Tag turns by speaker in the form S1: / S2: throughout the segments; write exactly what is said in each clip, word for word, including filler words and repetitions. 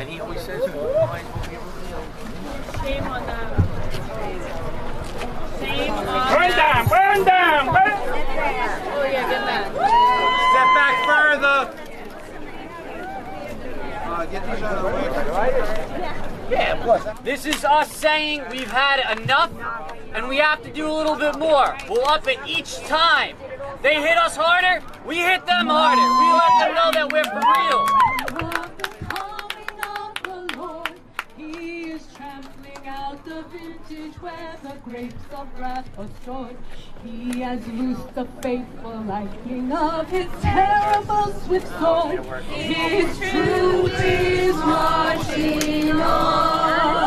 S1: And he always says, all eyes will be revealed.
S2: Shame on them. Shame on
S3: Burn
S2: them.
S3: down, burn down, burn.
S2: Oh yeah, get that.
S1: Step back further. Uh, get these out of the way. Yeah, of course.
S4: This is us saying we've had enough and we have to do a little bit more. We'll up it each time. They hit us harder, we hit them harder. We let them know that we're for real.
S5: He is trampling out the vintage where the grapes of wrath are stored. He has loosed the fateful lightning of his terrible swift sword. His truth is marching on.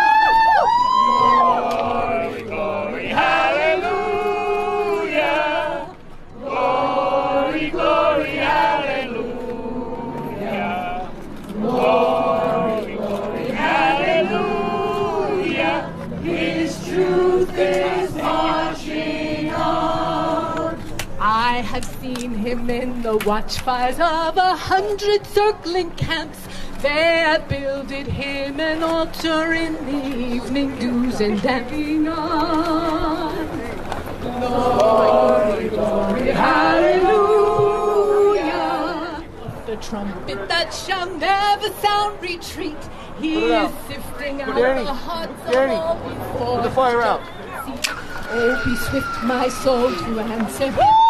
S3: Glory, glory, hallelujah. Glory, glory, hallelujah. Glory, glory, hallelujah. His truth is marching on.
S5: I have seen him in the watchfires of a hundred circling camps. They have builded him an altar in the evening dews and dancing on. Glory, glory, hallelujah. The trumpet that shall never sound retreat. He is sifting out
S1: Danny,
S5: the hearts
S1: Danny,
S5: of all before.
S1: put the fire out.
S5: Oh, be swift, my soul, to answer.